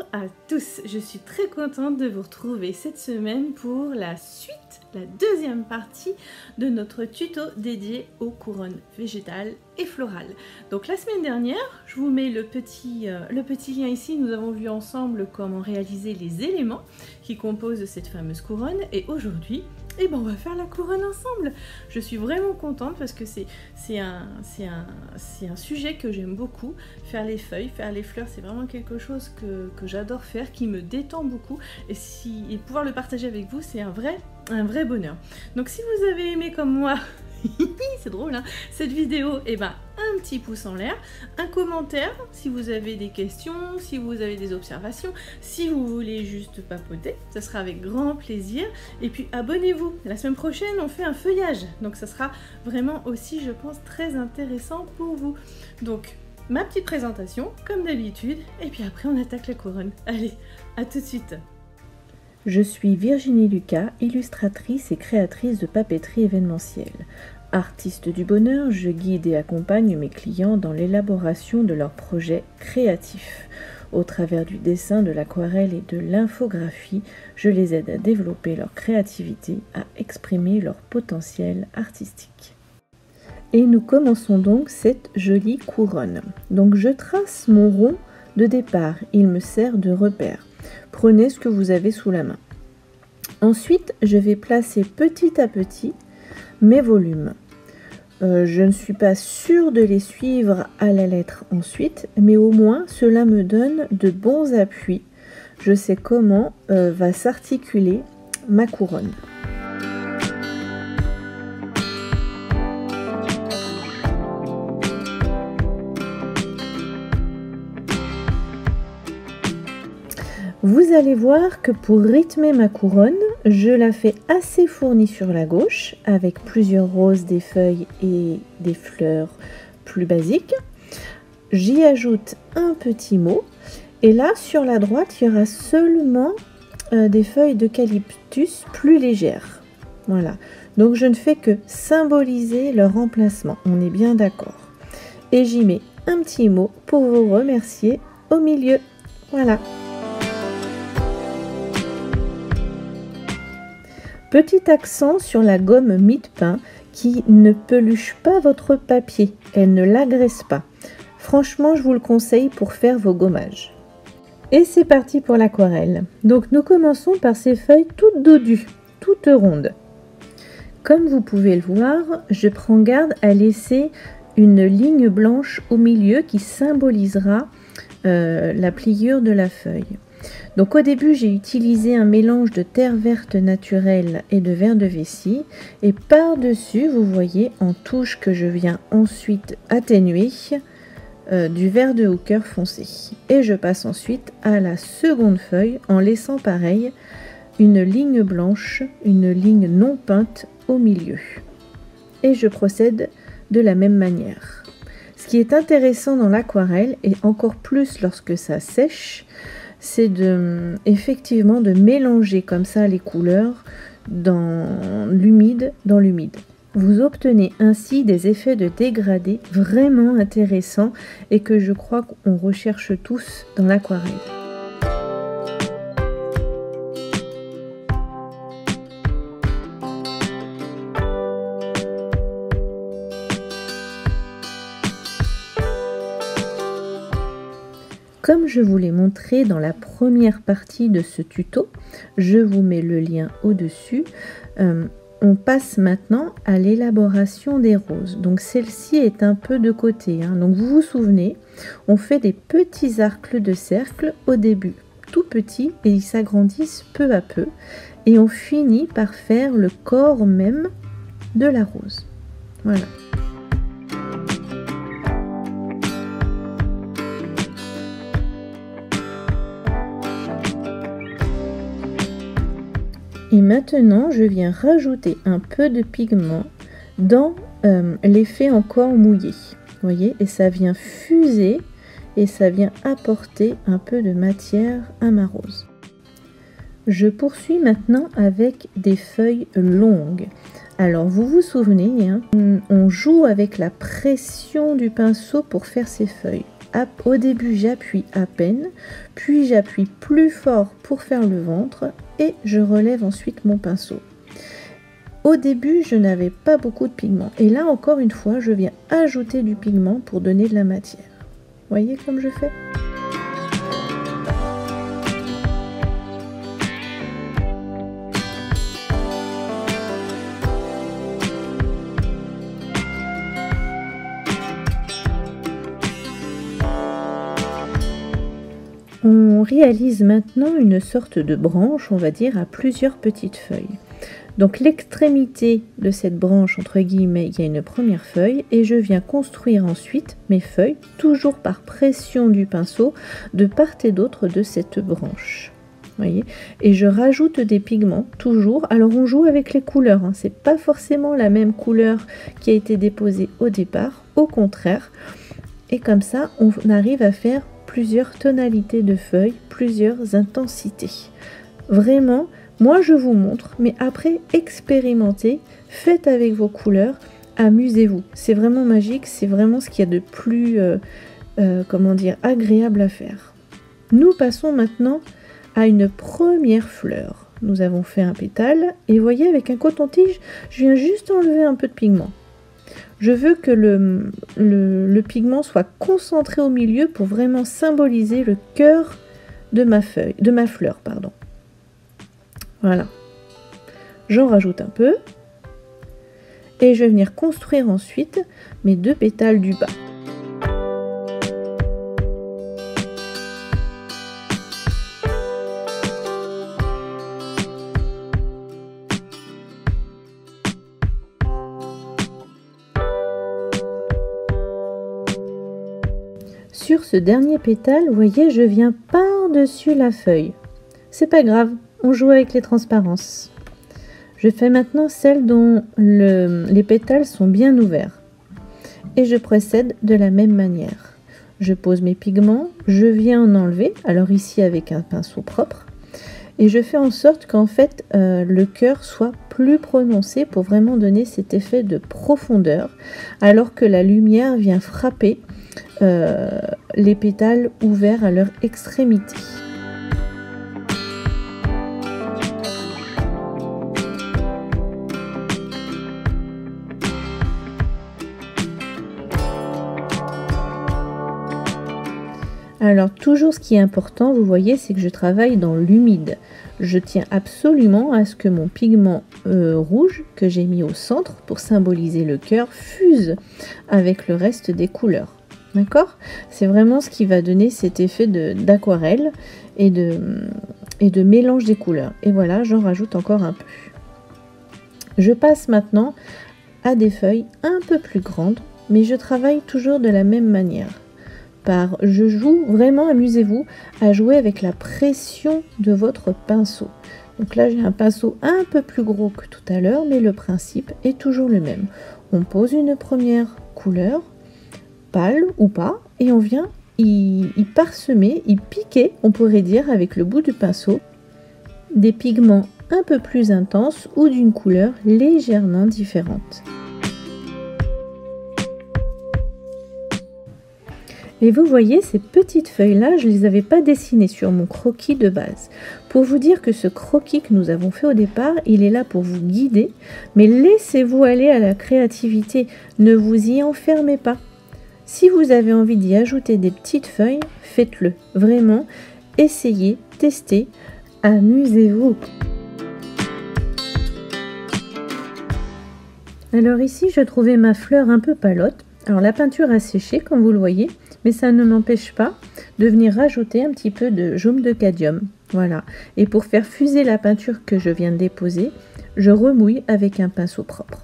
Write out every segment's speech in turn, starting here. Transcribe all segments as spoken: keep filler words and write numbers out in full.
à tous, je suis très contente de vous retrouver cette semaine pour la suite, la deuxième partie de notre tuto dédié aux couronnes végétales et florales. Donc la semaine dernière, je vous mets le petit, euh, le petit lien ici, nous avons vu ensemble comment réaliser les éléments qui composent cette fameuse couronne et aujourd'hui, eh ben on va faire la couronne ensemble. Je suis vraiment contente parce que c'est un, un, un sujet que j'aime beaucoup. Faire les feuilles, faire les fleurs, c'est vraiment quelque chose que, que j'adore faire, qui me détend beaucoup. Et, si, et pouvoir le partager avec vous, c'est un vrai, un vrai bonheur. Donc si vous avez aimé comme moi, c'est drôle hein, cette vidéo, et eh ben un petit pouce en l'air, un commentaire si vous avez des questions, si vous avez des observations, si vous voulez juste papoter, ça sera avec grand plaisir. Et puis abonnez-vous, la semaine prochaine on fait un feuillage, donc ça sera vraiment aussi je pense très intéressant pour vous. Donc ma petite présentation comme d'habitude, et puis après on attaque la couronne. Allez, à tout de suite. Je suis Virginie Lucas, illustratrice et créatrice de papeterie événementielle. Artiste du bonheur, je guide et accompagne mes clients dans l'élaboration de leurs projets créatifs. Au travers du dessin, de l'aquarelle et de l'infographie, je les aide à développer leur créativité, à exprimer leur potentiel artistique. Et nous commençons donc cette jolie couronne. Donc je trace mon rond de départ, il me sert de repère. Prenez ce que vous avez sous la main. Ensuite, je vais placer petit à petit mes volumes. Euh, je ne suis pas sûre de les suivre à la lettre ensuite, mais au moins cela me donne de bons appuis. Je sais comment euh, va s'articuler ma couronne. Vous allez voir que pour rythmer ma couronne, je la fais assez fournie sur la gauche, avec plusieurs roses, des feuilles et des fleurs plus basiques. J'y ajoute un petit mot. Et là, sur la droite, il y aura seulement euh, des feuilles d'eucalyptus plus légères. Voilà. Donc, je ne fais que symboliser leur emplacement. On est bien d'accord. Et j'y mets un petit mot pour vous remercier au milieu. Voilà. Petit accent sur la gomme mie-de-pain qui ne peluche pas votre papier, elle ne l'agresse pas. Franchement, je vous le conseille pour faire vos gommages. Et c'est parti pour l'aquarelle. Donc nous commençons par ces feuilles toutes dodues, toutes rondes. Comme vous pouvez le voir, je prends garde à laisser une ligne blanche au milieu qui symbolisera euh, la pliure de la feuille. Donc au début, j'ai utilisé un mélange de terre verte naturelle et de verre de vessie. Et par-dessus, vous voyez en touche que je viens ensuite atténuer euh, du verre de hooker foncé. Et je passe ensuite à la seconde feuille en laissant pareil une ligne blanche, une ligne non peinte au milieu. Et je procède de la même manière. Ce qui est intéressant dans l'aquarelle, et encore plus lorsque ça sèche, c'est de, effectivement de mélanger comme ça les couleurs dans l'humide, dans l'humide. Vous obtenez ainsi des effets de dégradé vraiment intéressants et que je crois qu'on recherche tous dans l'aquarelle. Comme je vous l'ai montré dans la première partie de ce tuto, je vous mets le lien au-dessus. Euh, on passe maintenant à l'élaboration des roses. Donc celle-ci est un peu de côté. Hein. Donc vous vous souvenez, on fait des petits arcs de cercle au début, tout petits, et ils s'agrandissent peu à peu. Et on finit par faire le corps même de la rose. Voilà. Et maintenant, je viens rajouter un peu de pigment dans euh, l'effet encore mouillé. Vous voyez, et ça vient fuser et ça vient apporter un peu de matière à ma rose. Je poursuis maintenant avec des feuilles longues. Alors, vous vous souvenez, hein, on joue avec la pression du pinceau pour faire ces feuilles. au début j'appuie à peine, puis j'appuie plus fort pour faire le ventre et je relève ensuite mon pinceau. Au début, je n'avais pas beaucoup de pigment et là encore une fois, je viens ajouter du pigment pour donner de la matière. Voyez comme je fais ? On réalise maintenant une sorte de branche, on va dire, à plusieurs petites feuilles. Donc l'extrémité de cette branche, entre guillemets, il y a une première feuille et je viens construire ensuite mes feuilles, toujours par pression du pinceau, de part et d'autre de cette branche. Voyez, et je rajoute des pigments, toujours. Alors on joue avec les couleurs, hein. C'est pas forcément la même couleur qui a été déposée au départ, au contraire. Et comme ça, on arrive à faire plusieurs tonalités de feuilles, plusieurs intensités. Vraiment, moi je vous montre, mais après expérimentez, faites avec vos couleurs, amusez-vous. C'est vraiment magique, c'est vraiment ce qu'il y a de plus, euh, euh, comment dire, agréable à faire. Nous passons maintenant à une première fleur. Nous avons fait un pétale et voyez avec un coton-tige, je viens juste enlever un peu de pigment. Je veux que le, le, le pigment soit concentré au milieu pour vraiment symboliser le cœur de ma feuille, de ma fleur, pardon. Voilà. J'en rajoute un peu. Et je vais venir construire ensuite mes deux pétales du bas. Sur ce dernier pétale, vous voyez, je viens par-dessus la feuille. C'est pas grave, on joue avec les transparences. Je fais maintenant celle dont le, les pétales sont bien ouverts. Et je procède de la même manière. Je pose mes pigments, je viens en enlever, alors ici avec un pinceau propre. Et je fais en sorte qu'en fait, euh, le cœur soit plus prononcé pour vraiment donner cet effet de profondeur, alors que la lumière vient frapper Euh, les pétales ouverts à leur extrémité. Alors toujours ce qui est important, vous voyez, c'est que je travaille dans l'humide. Je tiens absolument à ce que mon pigment euh, rouge que j'ai mis au centre pour symboliser le cœur fuse avec le reste des couleurs. D'accord ? C'est vraiment ce qui va donner cet effet d'aquarelle et de, et de mélange des couleurs. Et voilà, j'en rajoute encore un peu. Je passe maintenant à des feuilles un peu plus grandes, mais je travaille toujours de la même manière. Par, je joue vraiment, amusez-vous, à jouer avec la pression de votre pinceau. Donc là, j'ai un pinceau un peu plus gros que tout à l'heure, mais le principe est toujours le même. On pose une première couleur, pâle ou pas, et on vient y, y parsemer, y piquer, on pourrait dire avec le bout du pinceau, des pigments un peu plus intenses ou d'une couleur légèrement différente. Et vous voyez, ces petites feuilles-là, je ne les avais pas dessinées sur mon croquis de base. Pour vous dire que ce croquis que nous avons fait au départ, il est là pour vous guider, mais laissez-vous aller à la créativité, ne vous y enfermez pas. Si vous avez envie d'y ajouter des petites feuilles, faites-le. Vraiment, essayez, testez, amusez-vous. Alors ici, je trouvais ma fleur un peu palote. Alors la peinture a séché, comme vous le voyez, mais ça ne m'empêche pas de venir rajouter un petit peu de jaume de cadmium. Voilà. Et pour faire fuser la peinture que je viens de déposer, je remouille avec un pinceau propre.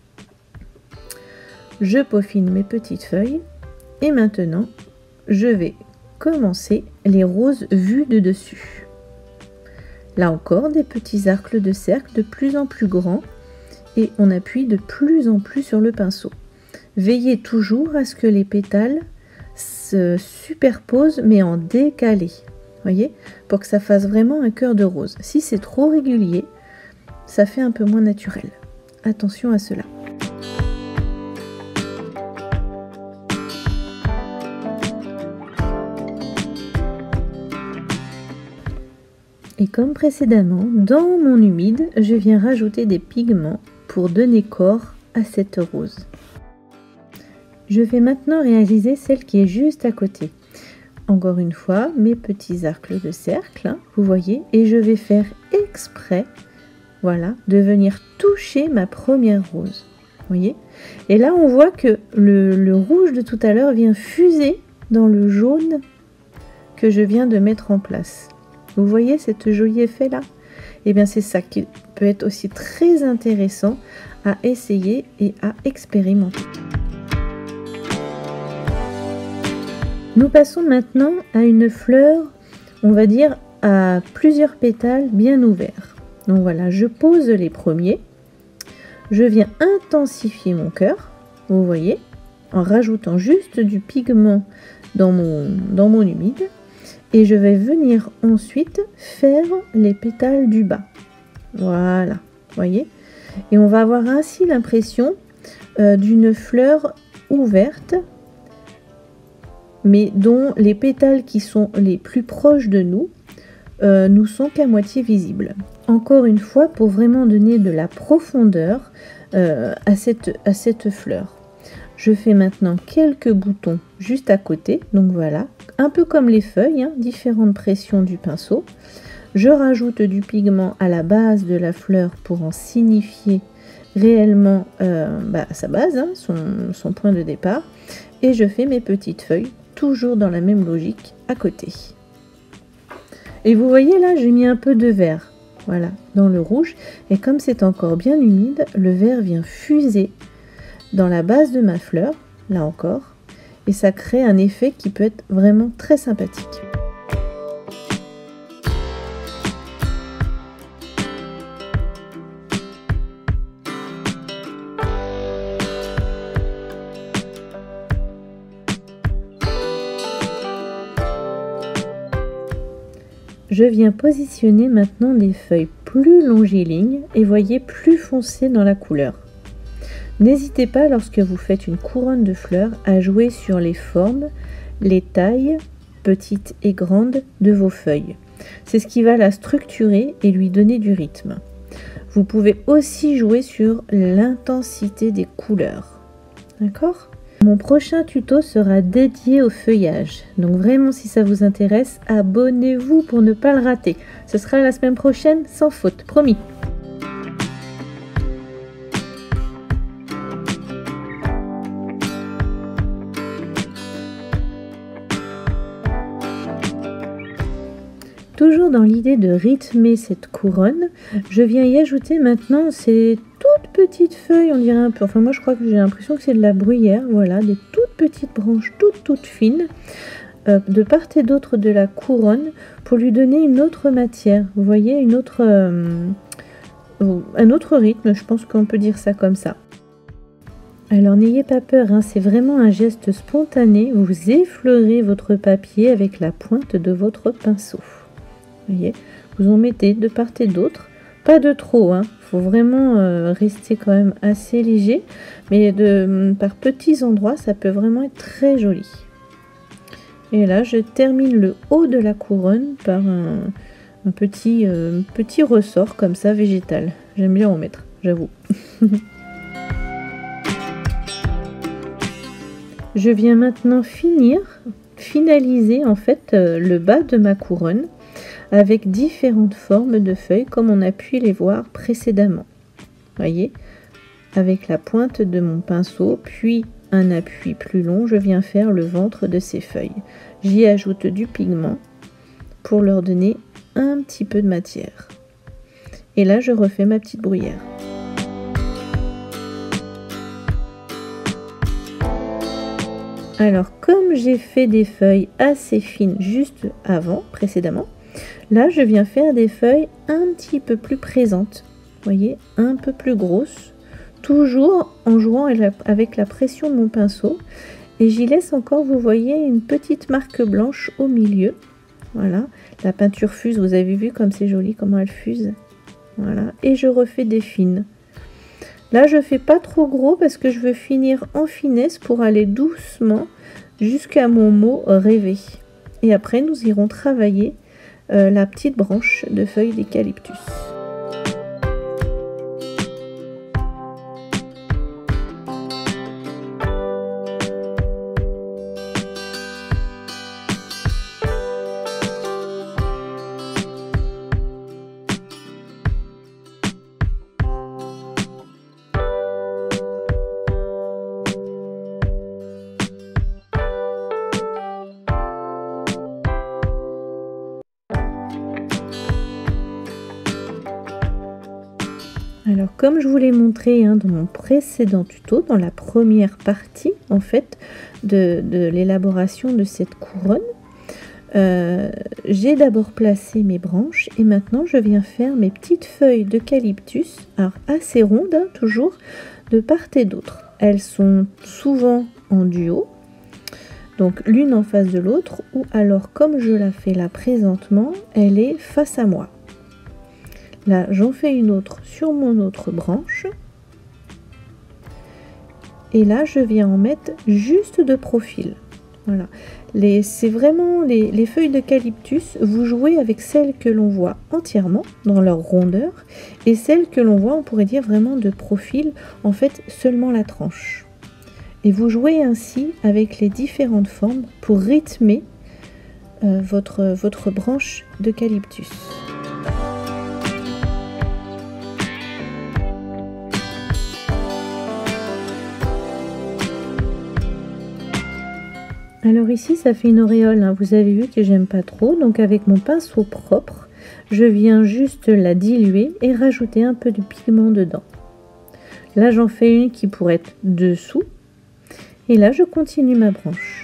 Je peaufine mes petites feuilles et maintenant je vais commencer les roses vues de dessus. Là encore des petits arcs de cercle de plus en plus grands et on appuie de plus en plus sur le pinceau. Veillez toujours à ce que les pétales se superposent mais en décalé, voyez, pour que ça fasse vraiment un cœur de rose. Si c'est trop régulier, ça fait un peu moins naturel. Attention à cela. Et comme précédemment, dans mon humide, je viens rajouter des pigments pour donner corps à cette rose. Je vais maintenant réaliser celle qui est juste à côté. Encore une fois, mes petits arcs de cercle, hein, vous voyez, et je vais faire exprès, voilà, de venir toucher ma première rose. Vous voyez? Et là, on voit que le, le rouge de tout à l'heure vient fuser dans le jaune que je viens de mettre en place. Vous voyez cet joli effet là? Et bien c'est ça qui peut être aussi très intéressant à essayer et à expérimenter. Nous passons maintenant à une fleur, on va dire à plusieurs pétales bien ouverts. Donc voilà, je pose les premiers. Je viens intensifier mon cœur, vous voyez, en rajoutant juste du pigment dans mon, dans mon humide. Et je vais venir ensuite faire les pétales du bas. Voilà, vous voyez. Et on va avoir ainsi l'impression euh, d'une fleur ouverte, mais dont les pétales qui sont les plus proches de nous euh, nous sont qu'à moitié visibles. Encore une fois, pour vraiment donner de la profondeur euh, à, cette, à cette fleur. Je fais maintenant quelques boutons juste à côté, donc voilà, un peu comme les feuilles, hein, différentes pressions du pinceau. Je rajoute du pigment à la base de la fleur pour en signifier réellement euh, bah, sa base, hein, son, son point de départ. Et je fais mes petites feuilles, toujours dans la même logique, à côté. Et vous voyez là, j'ai mis un peu de vert, voilà, dans le rouge. Et comme c'est encore bien humide, le vert vient fuser dans la base de ma fleur, là encore, et ça crée un effet qui peut être vraiment très sympathique. Je viens positionner maintenant des feuilles plus longilignes et voyez plus foncées dans la couleur. N'hésitez pas, lorsque vous faites une couronne de fleurs, à jouer sur les formes, les tailles, petites et grandes, de vos feuilles. C'est ce qui va la structurer et lui donner du rythme. Vous pouvez aussi jouer sur l'intensité des couleurs. D'accord ? Mon prochain tuto sera dédié au feuillage. Donc vraiment, si ça vous intéresse, abonnez-vous pour ne pas le rater. Ce sera la semaine prochaine, sans faute, promis. Toujours dans l'idée de rythmer cette couronne, je viens y ajouter maintenant ces toutes petites feuilles, on dirait un peu, enfin moi je crois que j'ai l'impression que c'est de la bruyère, voilà, des toutes petites branches toutes toutes fines, euh, de part et d'autre de la couronne, pour lui donner une autre matière, vous voyez, une autre, euh, un autre rythme, je pense qu'on peut dire ça comme ça. Alors n'ayez pas peur, hein, c'est vraiment un geste spontané, vous effleurez votre papier avec la pointe de votre pinceau. Vous voyez, vous en mettez de part et d'autre, pas de trop, hein. Faut vraiment euh, rester quand même assez léger, mais de, par petits endroits, ça peut vraiment être très joli. Et là, je termine le haut de la couronne par un, un petit, euh, petit ressort comme ça, végétal. J'aime bien en mettre, j'avoue. Je viens maintenant finir, finaliser en fait euh, le bas de ma couronne, avec différentes formes de feuilles comme on a pu les voir précédemment. Voyez, avec la pointe de mon pinceau, puis un appui plus long, je viens faire le ventre de ces feuilles. J'y ajoute du pigment pour leur donner un petit peu de matière. Et là, je refais ma petite bruyère. Alors, comme j'ai fait des feuilles assez fines juste avant, précédemment, là, je viens faire des feuilles un petit peu plus présentes, vous voyez, un peu plus grosses, toujours en jouant avec la pression de mon pinceau. Et j'y laisse encore, vous voyez, une petite marque blanche au milieu. Voilà, la peinture fuse, vous avez vu comme c'est joli, comment elle fuse. Voilà, et je refais des fines. Là, je fais pas trop gros parce que je veux finir en finesse pour aller doucement jusqu'à mon mot rêvé. Et après, nous irons travailler euh, la petite branche de feuilles d'eucalyptus. Alors comme je vous l'ai montré hein, dans mon précédent tuto, dans la première partie en fait de, de l'élaboration de cette couronne, euh, j'ai d'abord placé mes branches et maintenant je viens faire mes petites feuilles d'eucalyptus, alors assez rondes hein, toujours, de part et d'autre. Elles sont souvent en duo, donc l'une en face de l'autre, ou alors comme je la fais là présentement, elle est face à moi. Là, j'en fais une autre sur mon autre branche. Et là, je viens en mettre juste de profil. Voilà. C'est vraiment les, les feuilles d'eucalyptus, vous jouez avec celles que l'on voit entièrement dans leur rondeur et celles que l'on voit, on pourrait dire vraiment de profil, en fait seulement la tranche. Et vous jouez ainsi avec les différentes formes pour rythmer euh, votre, votre branche d'eucalyptus. Alors ici ça fait une auréole, hein. Vous avez vu que j'aime pas trop, donc avec mon pinceau propre, je viens juste la diluer et rajouter un peu de pigment dedans. Là j'en fais une qui pourrait être dessous, et là je continue ma branche.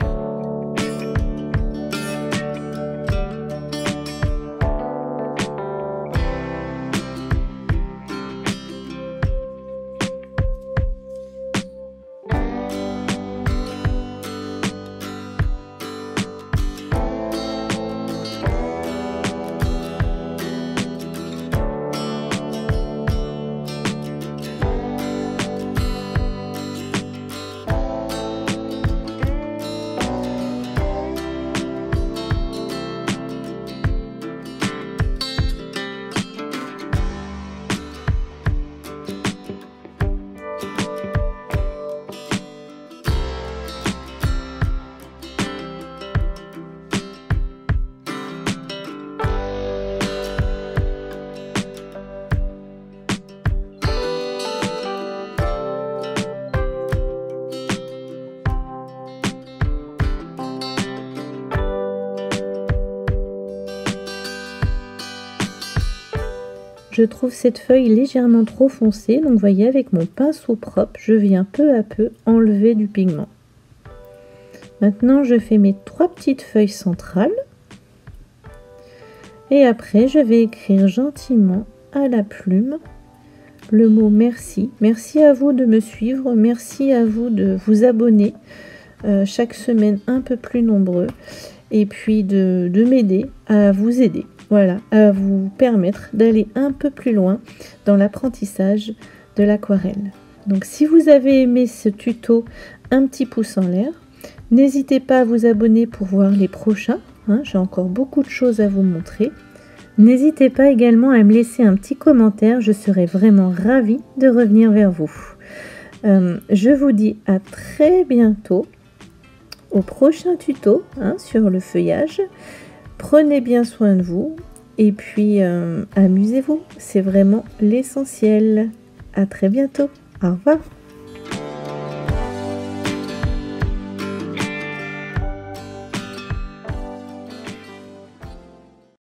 Je trouve cette feuille légèrement trop foncée, donc vous voyez avec mon pinceau propre, je viens peu à peu enlever du pigment. Maintenant je fais mes trois petites feuilles centrales. Et après je vais écrire gentiment à la plume le mot merci. Merci à vous de me suivre, merci à vous de vous abonner euh, chaque semaine un peu plus nombreux. Et puis de, de m'aider à vous aider. Voilà, à vous permettre d'aller un peu plus loin dans l'apprentissage de l'aquarelle. Donc si vous avez aimé ce tuto, un petit pouce en l'air. N'hésitez pas à vous abonner pour voir les prochains. Hein, j'ai encore beaucoup de choses à vous montrer. N'hésitez pas également à me laisser un petit commentaire. Je serai vraiment ravie de revenir vers vous. Euh, je vous dis à très bientôt au prochain tuto hein, sur le feuillage. Prenez bien soin de vous et puis euh, amusez-vous, c'est vraiment l'essentiel. À très bientôt, au revoir.